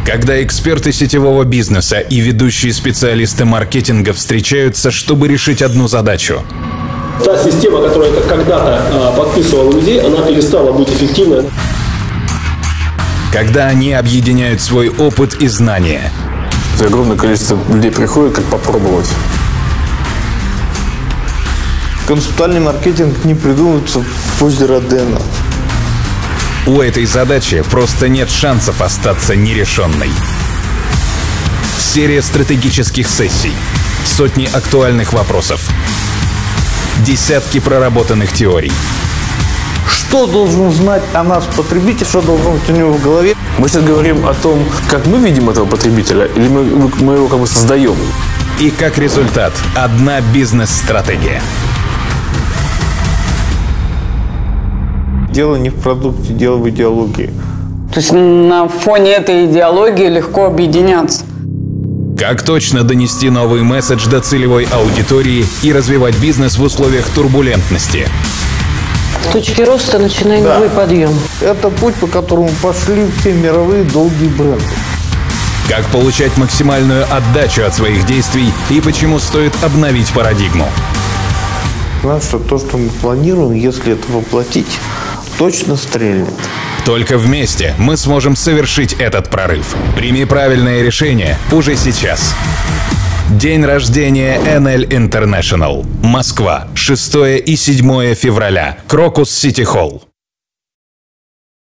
Когда эксперты сетевого бизнеса и ведущие специалисты маркетинга встречаются, чтобы решить одну задачу. Та система, которая когда-то подписывала людей, она перестала быть эффективной. Когда они объединяют свой опыт и знания. Огромное количество людей приходит, как попробовать. Концептуальный маркетинг не придумывается в позе Родена. У этой задачи просто нет шансов остаться нерешенной. Серия стратегических сессий, сотни актуальных вопросов, десятки проработанных теорий. Что должен знать о нас потребитель, что должен быть у него в голове? Мы сейчас говорим о том, как мы видим этого потребителя, или мы его как бы создаем. И как результат – одна бизнес-стратегия. Дело не в продукте, дело в идеологии. То есть на фоне этой идеологии легко объединяться. Как точно донести новый месседж до целевой аудитории и развивать бизнес в условиях турбулентности? С точки роста начинай новый подъем. Это путь, по которому пошли все мировые долгие бренды. Как получать максимальную отдачу от своих действий и почему стоит обновить парадигму? Знаешь, что то, что мы планируем, если это воплотить, точно стрельнет. Только вместе мы сможем совершить этот прорыв. Прими правильное решение уже сейчас. День рождения Enel International. Москва. 6 и 7 февраля. Крокус Сити Холл.